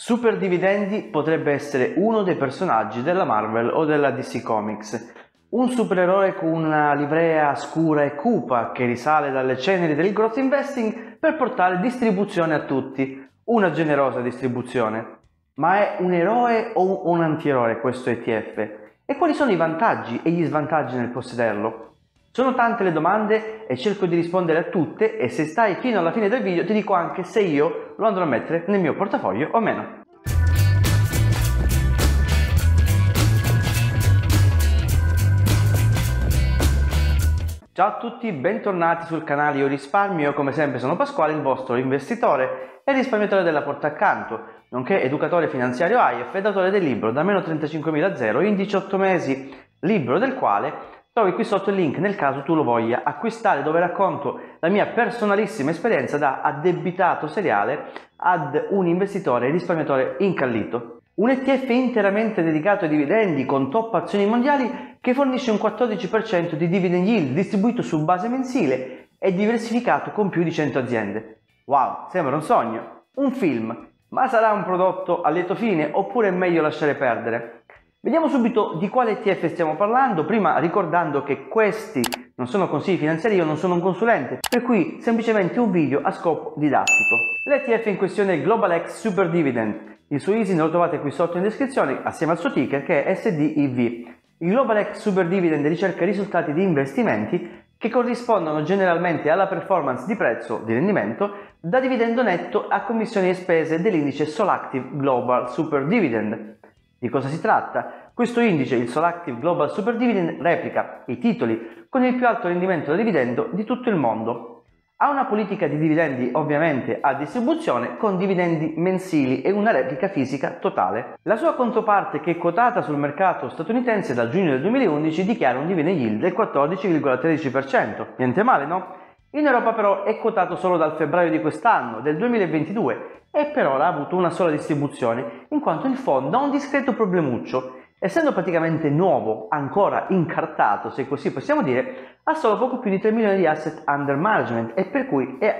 Super Dividendi potrebbe essere uno dei personaggi della Marvel o della DC Comics. Un supereroe con una livrea scura e cupa che risale dalle ceneri del growth investing per portare distribuzione a tutti. Una generosa distribuzione. Ma è un eroe o un antieroe questo ETF? E quali sono i vantaggi e gli svantaggi nel possederlo? Sono tante le domande e cerco di rispondere a tutte, e se stai fino alla fine del video ti dico anche se io lo andrò a mettere nel mio portafoglio o meno. Ciao a tutti, bentornati sul canale Io Risparmio. Io come sempre sono Pasquale, il vostro investitore e risparmiatore della Porta Accanto, nonché educatore finanziario AIF e datore del libro da meno 35.000 in 18 mesi, libro del quale trovi qui sotto il link nel caso tu lo voglia acquistare, dove racconto la mia personalissima esperienza da addebitato seriale ad un investitore e risparmiatore incallito. Un ETF interamente dedicato ai dividendi con top azioni mondiali che fornisce un 14% di dividend yield distribuito su base mensile e diversificato con più di 100 aziende. Wow, sembra un sogno, un film, ma sarà un prodotto a lieto fine oppure è meglio lasciare perdere? Vediamo subito di quale ETF stiamo parlando, prima ricordando che questi non sono consigli finanziari, io non sono un consulente, per cui semplicemente un video a scopo didattico. L'ETF in questione è il Global X Super Dividend, il suo ISIN lo trovate qui sotto in descrizione assieme al suo ticker che è SDIV. Il Global X Super Dividend ricerca risultati di investimenti che corrispondono generalmente alla performance di prezzo di rendimento da dividendo netto a commissioni e spese dell'indice Solactive Global Super Dividend. Di cosa si tratta? Questo indice, il Solactive Global Super Dividend, replica i titoli con il più alto rendimento da dividendo di tutto il mondo. Ha una politica di dividendi ovviamente a distribuzione con dividendi mensili e una replica fisica totale. La sua controparte, che è quotata sul mercato statunitense dal giugno del 2011, dichiara un dividend yield del 14,13%. Niente male, no? In Europa però è quotato solo dal febbraio di quest'anno, del 2022, e per ora ha avuto una sola distribuzione, in quanto il fondo ha un discreto problemuccio. Essendo praticamente nuovo, ancora incartato se così possiamo dire, ha solo poco più di 3 milioni di asset under management e per cui è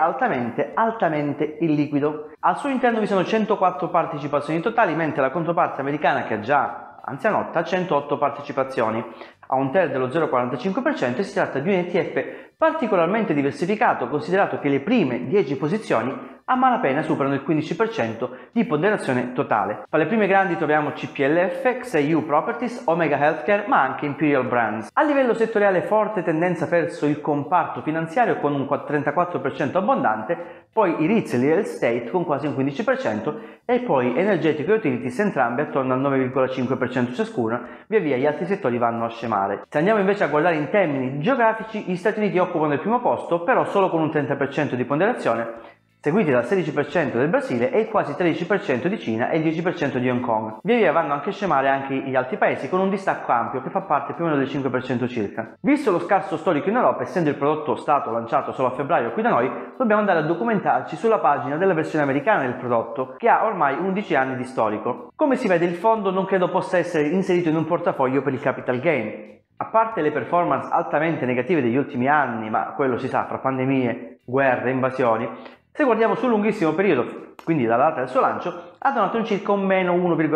altamente illiquido. Al suo interno vi sono 104 partecipazioni totali, mentre la controparte americana, che è già anzianotta, ha 108 partecipazioni, ha un TER dello 0,45% e si tratta di un ETF particolarmente diversificato, considerato che le prime 10 posizioni a malapena superano il 15% di ponderazione totale. Tra le prime grandi troviamo CPLF, XAU Properties, Omega Healthcare, ma anche Imperial Brands. A livello settoriale forte tendenza verso il comparto finanziario con un 34% abbondante, poi i REITs e il real estate con quasi un 15% e poi energetico e utilities entrambi attorno al 9,5% ciascuno. Via via gli altri settori vanno a scemare. Se andiamo invece a guardare in termini geografici, gli Stati Uniti occupano il primo posto, però solo con un 30% di ponderazione, seguiti dal 16% del Brasile e il quasi 13% di Cina e il 10% di Hong Kong. Via via vanno anche a scemare anche gli altri paesi con un distacco ampio che fa parte più o meno del 5% circa. Visto lo scarso storico in Europa, essendo il prodotto stato lanciato solo a febbraio qui da noi, dobbiamo andare a documentarci sulla pagina della versione americana del prodotto, che ha ormai 11 anni di storico. Come si vede, il fondo non credo possa essere inserito in un portafoglio per il capital gain. A parte le performance altamente negative degli ultimi anni, ma quello si sa, fra pandemie, guerre, invasioni, se guardiamo sul lunghissimo periodo, quindi dalla data del suo lancio, ha donato un circa un meno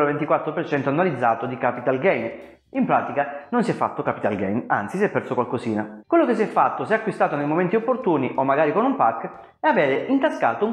1,24% annualizzato di capital gain. In pratica non si è fatto capital gain, anzi si è perso qualcosina. Quello che si è fatto, se acquistato nei momenti opportuni o magari con un pack, è avere intascato un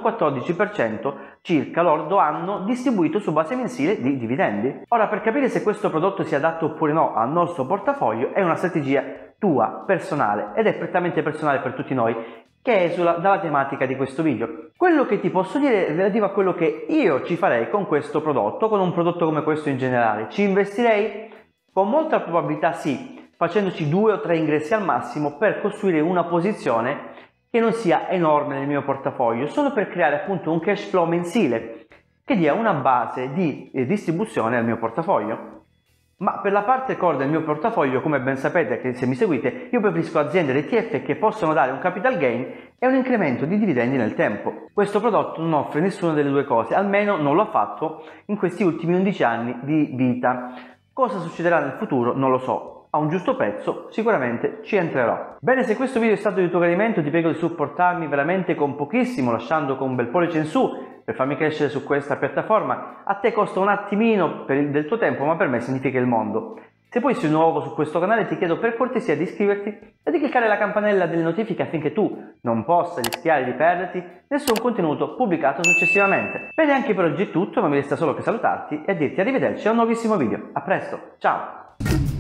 14% circa lordo anno distribuito su base mensile di dividendi. Ora, per capire se questo prodotto sia adatto oppure no al nostro portafoglio è una strategia tua, personale, ed è prettamente personale per tutti noi, che esula dalla tematica di questo video. Quello che ti posso dire è relativo a quello che io ci farei con questo prodotto, con un prodotto come questo in generale. Ci investirei? Con molta probabilità sì, facendoci 2 o 3 ingressi al massimo per costruire una posizione che non sia enorme nel mio portafoglio, solo per creare appunto un cash flow mensile che dia una base di distribuzione al mio portafoglio. Ma per la parte core del mio portafoglio, come ben sapete che se mi seguite, io preferisco aziende ETF che possono dare un capital gain e un incremento di dividendi nel tempo. Questo prodotto non offre nessuna delle due cose, almeno non lo ha fatto in questi ultimi 11 anni di vita. Cosa succederà nel futuro non lo so. a un giusto prezzo sicuramente ci entrerò. Bene, se questo video è stato di tuo gradimento ti prego di supportarmi veramente con pochissimo, lasciando con un bel pollice in su per farmi crescere su questa piattaforma. A te costa un attimino del tuo tempo, ma per me significa il mondo. Se poi sei nuovo su questo canale ti chiedo per cortesia di iscriverti e di cliccare la campanella delle notifiche affinché tu non possa rischiare di perderti nessun contenuto pubblicato successivamente. Bene, anche per oggi è tutto, ma mi resta solo che salutarti e dirti arrivederci a un nuovissimo video. A presto, ciao!